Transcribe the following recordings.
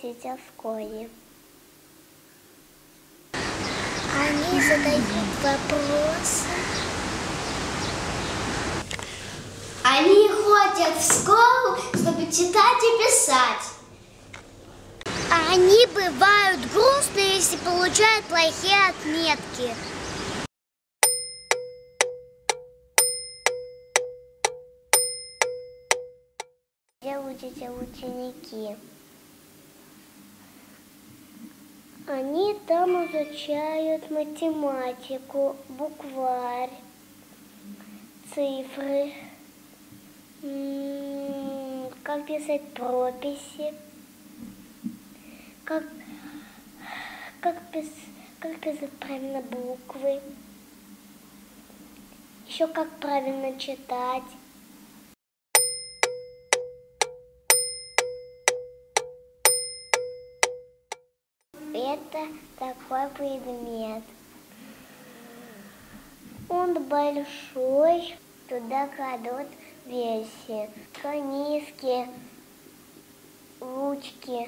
учиться в школе. Они задают вопросы. Они ходят в школу, чтобы читать и писать. Они бывают грустные, если получают плохие отметки. Где учатся ученики? Они там изучают математику, букварь, цифры, как писать прописи, как писать правильно буквы, еще как правильно читать. Это такой предмет. Он большой, туда кладут вещи, канистки, ручки.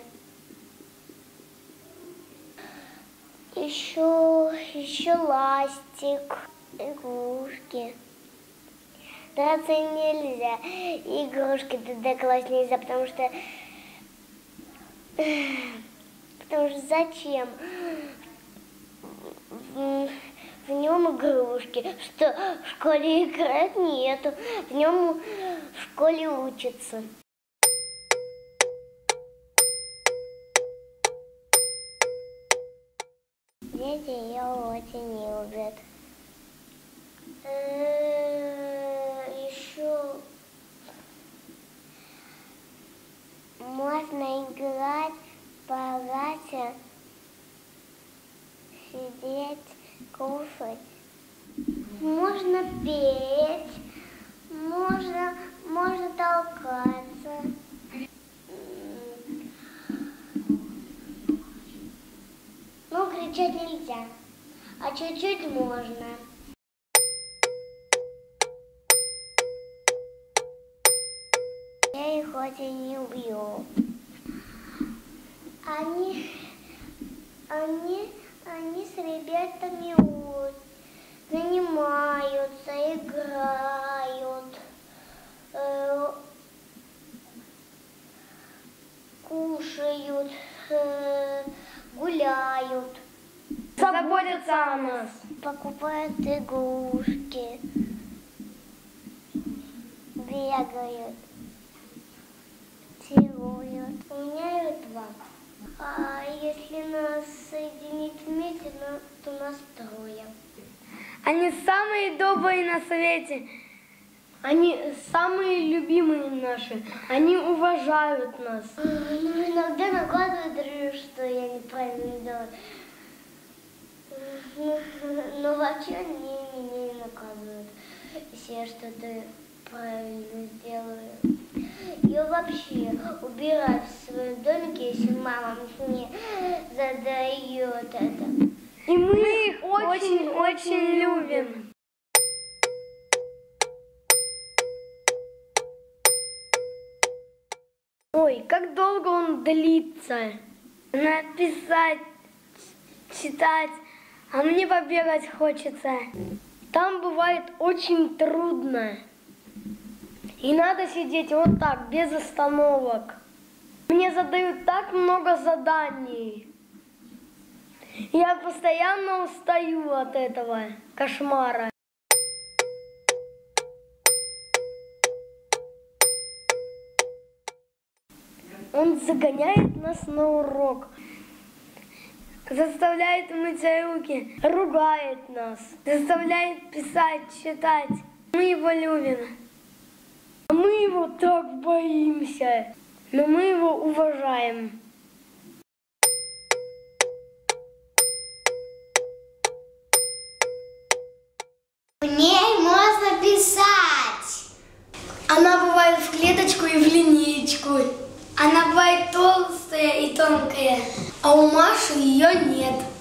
Еще ластик, игрушки. Драться нельзя, игрушки туда класть нельзя, потому что зачем в нем игрушки? Что в школе играть нету, в нем в школе учатся. Дети ее очень любят. Еще можно играть, погулять, сидеть, кушать. Можно петь, можно толкаться. Ну, кричать нельзя, а чуть-чуть можно. Я их очень люблю. Они с ребятами занимаются, играют, кушают, гуляют. Заботятся о нас. Покупают игрушки, бегают, целуют. У меня их 2. А если нас соединить вместе, то нас 3. Они самые добрые на свете. Они самые любимые наши. Они уважают нас. Ну, иногда наказывают, что я неправильно делаю. Но вообще они меня не наказывают, если я что-то правильно сделаю. Я вообще убираю в своем домике, если мама мне задает это. И мы их очень-очень любим. Ой, как долго он длится. Надо писать, читать, а мне побегать хочется. Там бывает очень трудно. И надо сидеть вот так, без остановок. Мне задают так много заданий. Я постоянно устаю от этого кошмара. Он загоняет нас на урок, заставляет мыть руки, ругает нас, заставляет писать, читать. Мы его любим. Мы его так боимся, но мы его уважаем. В ней можно писать. Она бывает в клеточку и в линеечку. Она бывает толстая и тонкая, а у Маши ее нет.